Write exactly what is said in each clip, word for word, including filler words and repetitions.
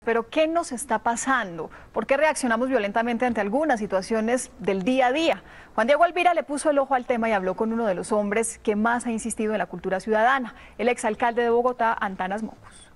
Pero ¿qué nos está pasando? ¿Por qué reaccionamos violentamente ante algunas situaciones del día a día? Juan Diego Alvira le puso el ojo al tema y habló con uno de los hombres que más ha insistido en la cultura ciudadana, el exalcalde de Bogotá, Antanas Mocus.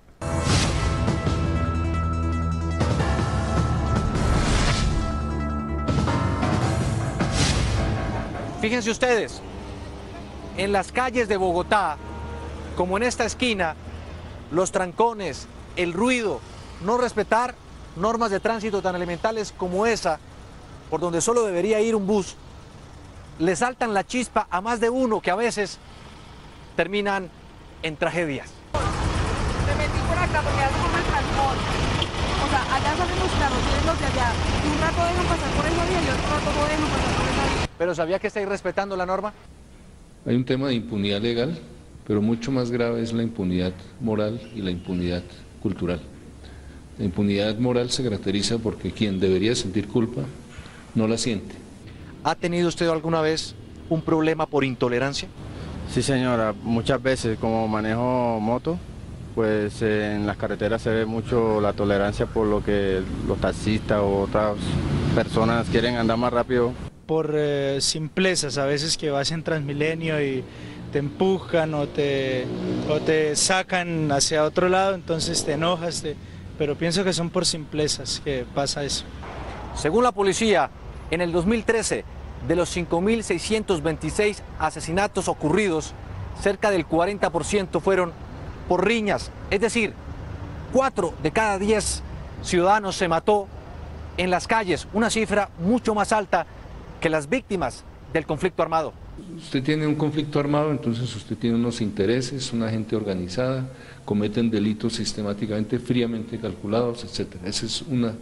Fíjense ustedes, en las calles de Bogotá, como en esta esquina, los trancones, el ruido, no respetar normas de tránsito tan elementales como esa, por donde solo debería ir un bus, le saltan la chispa a más de uno que a veces terminan en tragedias. Me metí por acá porque hace como el trancón. O sea, allá salen los carros, vienen los de allá. Y un rato dejan pasar por esa vía y otro rato no dejan pasar por esa vía. ¿Pero sabía que estáis respetando la norma? Hay un tema de impunidad legal, pero mucho más grave es la impunidad moral y la impunidad cultural. La impunidad moral se caracteriza porque quien debería sentir culpa no la siente. ¿Ha tenido usted alguna vez un problema por intolerancia? Sí, señora, muchas veces como manejo moto, pues eh, en las carreteras se ve mucho la tolerancia por lo que los taxistas o otras personas quieren andar más rápido. Por eh, simplezas, a veces que vas en Transmilenio y te empujan o te, o te sacan hacia otro lado, entonces te enojas, te, pero pienso que son por simplezas que pasa eso. Según la policía, en el dos mil trece, de los cinco mil seiscientos veintiséis asesinatos ocurridos, cerca del cuarenta por ciento fueron por riñas, es decir, cuatro de cada diez ciudadanos se mató en las calles, una cifra mucho más alta que las víctimas del conflicto armado. Usted tiene un conflicto armado, entonces usted tiene unos intereses, una gente organizada, cometen delitos sistemáticamente, fríamente calculados, etcétera. Esa es una,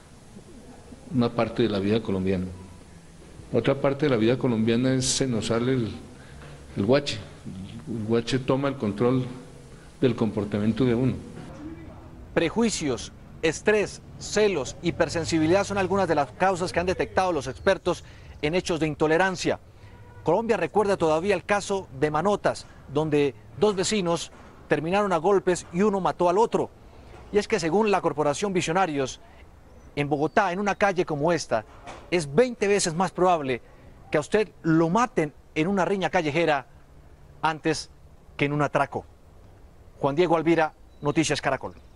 una parte de la vida colombiana. Otra parte de la vida colombiana es se nos sale el, el guache. El guache toma el control del comportamiento de uno. Prejuicios, estrés, celos, hipersensibilidad son algunas de las causas que han detectado los expertos en hechos de intolerancia. Colombia recuerda todavía el caso de Manotas, donde dos vecinos terminaron a golpes y uno mató al otro. Y es que según la Corporación Visionarios, en Bogotá, en una calle como esta, es veinte veces más probable que a usted lo maten en una riña callejera antes que en un atraco. Juan Diego Alvira, Noticias Caracol.